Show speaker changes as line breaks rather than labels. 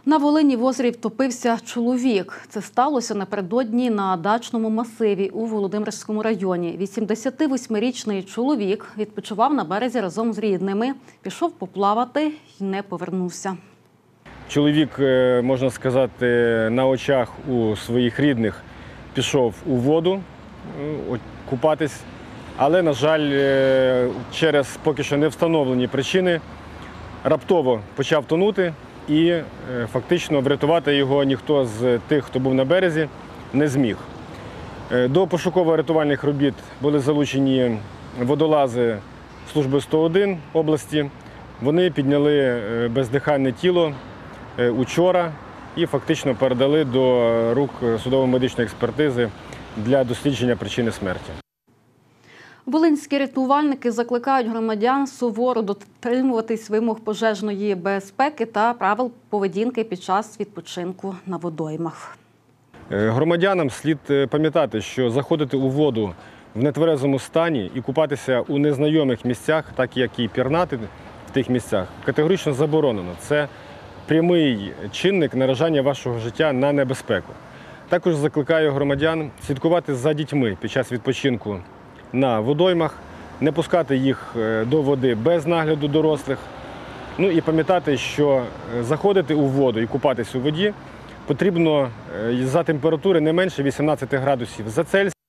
На Волині в озері втопився чоловік. Це сталося напередодні на дачному масиві у Володимирському районі. 88-річний чоловік відпочивав на березі разом з рідними, пішов поплавати і не повернувся.
Чоловік, можна сказати, на очах у своїх рідних пішов у воду купатись, але, на жаль, через поки що не встановлені причини раптово почав тонути і фактично врятувати його ніхто з тих, хто був на березі, не зміг. До пошуково-рятувальних робіт були залучені водолази служби 101 області. Вони підняли бездиханне тіло учора і фактично передали до рук судово-медичної експертизи для дослідження причини смерті.
Волинські рятувальники закликають громадян суворо дотримуватись вимог пожежної безпеки та правил поведінки під час відпочинку на водоймах.
Громадянам слід пам'ятати, що заходити у воду в нетверезому стані і купатися у незнайомих місцях, так як і пірнати в тих місцях, категорично заборонено. Це прямий чинник наражання вашого життя на небезпеку. Також закликаю громадян слідкувати за дітьми під час відпочинку на водоймах, не пускати їх до води без нагляду дорослих. Ну і пам'ятати, що заходити у воду і купатись у воді потрібно за температури не менше 18 градусів за Цельсієм.